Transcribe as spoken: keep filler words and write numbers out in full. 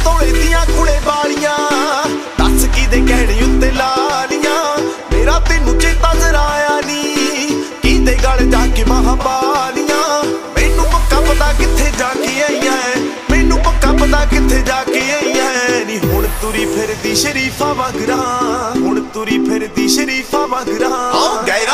ਤੋਲੇ ਦੀਆਂ ਕੁੜੇ ਵਾਲੀਆਂ ਦੱਸ ਕਿਦੇ ਕਹਿਣੇ ਉੱਤੇ ਲਾ ਲੀਆਂ। ਮੇਰਾ ਤੈਨੂੰ ਚੇਤਾ ਜ਼ਰਾ ਆਇਆ ਨੀ ਕਿਦੇ ਗਲ ਜਾ ਕੇ ਮਹਾਂ ਪਾ ਲੀਆਂ। ਮੈਨੂੰ ਪੱਕਾ ਪਤਾ ਕਿੱਥੇ ਜਾ ਕੇ ਆਈਆਂ ਮੈਨੂੰ ਪੱਕਾ ਪਤਾ ਕਿੱਥੇ ਜਾ ਕੇ ਆਈਆਂ ਨੀ। ਹੁਣ ਤੁਰੀ ਫਿਰਦੀ ਸ਼ਰੀਫਾਂ ਵਾਂਗਰਾਂ ਹੁਣ ਤੁਰੀ ਫਿਰਦੀ ਸ਼ਰੀਫਾਂ ਵਾਂਗਰਾਂ। ਹੋ ਗਏ